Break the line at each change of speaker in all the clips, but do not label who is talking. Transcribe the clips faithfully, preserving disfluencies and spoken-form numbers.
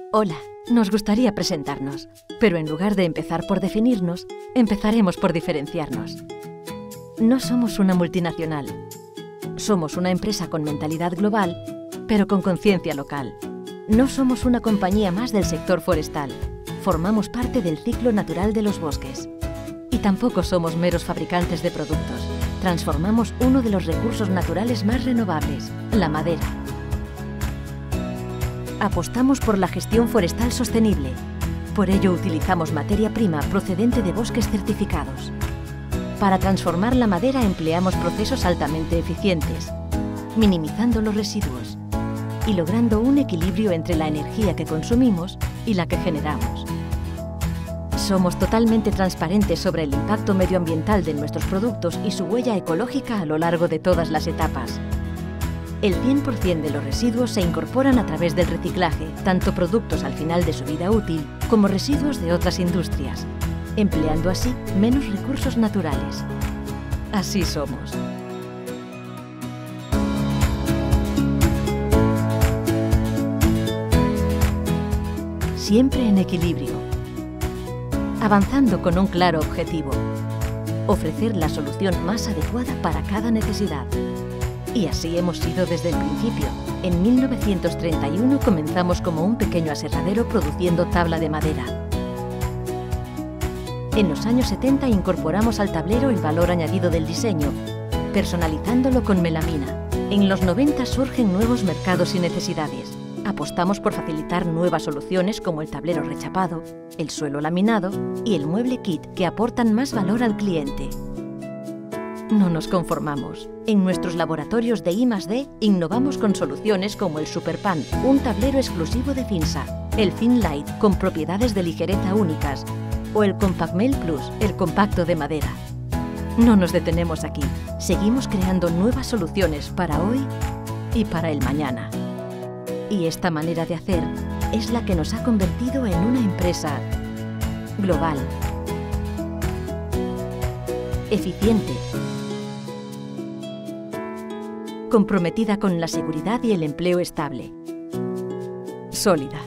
Hola, nos gustaría presentarnos, pero en lugar de empezar por definirnos, empezaremos por diferenciarnos. No somos una multinacional. Somos una empresa con mentalidad global, pero con conciencia local. No somos una compañía más del sector forestal. Formamos parte del ciclo natural de los bosques. Y tampoco somos meros fabricantes de productos. Transformamos uno de los recursos naturales más renovables, la madera. Apostamos por la gestión forestal sostenible. Por ello utilizamos materia prima procedente de bosques certificados. Para transformar la madera empleamos procesos altamente eficientes, minimizando los residuos y logrando un equilibrio entre la energía que consumimos y la que generamos. Somos totalmente transparentes sobre el impacto medioambiental de nuestros productos y su huella ecológica a lo largo de todas las etapas. El cien por cien de los residuos se incorporan a través del reciclaje, tanto productos al final de su vida útil como residuos de otras industrias, empleando así menos recursos naturales. Así somos. Siempre en equilibrio, avanzando con un claro objetivo: ofrecer la solución más adecuada para cada necesidad. Y así hemos sido desde el principio. En mil novecientos treinta y uno comenzamos como un pequeño aserradero produciendo tabla de madera. En los años setenta incorporamos al tablero el valor añadido del diseño, personalizándolo con melamina. En los noventa surgen nuevos mercados y necesidades. Apostamos por facilitar nuevas soluciones como el tablero rechapado, el suelo laminado y el mueble kit, que aportan más valor al cliente. No nos conformamos. En nuestros laboratorios de I más D innovamos con soluciones como el Superpan, un tablero exclusivo de Finsa, el Finlight con propiedades de ligereza únicas, o el Compactmail Plus, el compacto de madera. No nos detenemos aquí. Seguimos creando nuevas soluciones para hoy y para el mañana. Y esta manera de hacer es la que nos ha convertido en una empresa global, eficiente, comprometida con la seguridad y el empleo estable, sólida.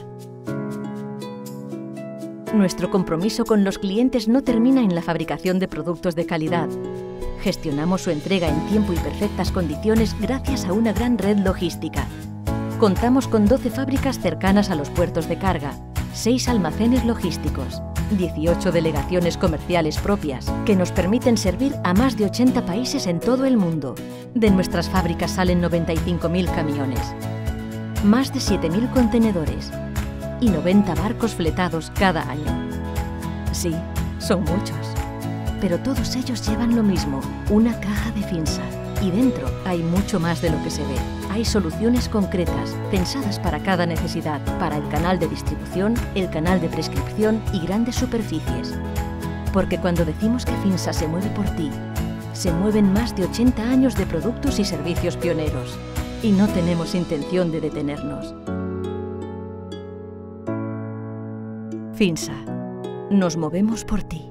Nuestro compromiso con los clientes no termina en la fabricación de productos de calidad. Gestionamos su entrega en tiempo y perfectas condiciones gracias a una gran red logística. Contamos con doce fábricas cercanas a los puertos de carga, seis almacenes logísticos, dieciocho delegaciones comerciales propias, que nos permiten servir a más de ochenta países en todo el mundo. De nuestras fábricas salen noventa y cinco mil camiones, más de siete mil contenedores y noventa barcos fletados cada año. Sí, son muchos, pero todos ellos llevan lo mismo, una caja de Finsa. Y dentro hay mucho más de lo que se ve. Hay soluciones concretas, pensadas para cada necesidad, para el canal de distribución, el canal de prescripción y grandes superficies. Porque cuando decimos que Finsa se mueve por ti, se mueven más de ochenta años de productos y servicios pioneros. Y no tenemos intención de detenernos. Finsa, nos movemos por ti.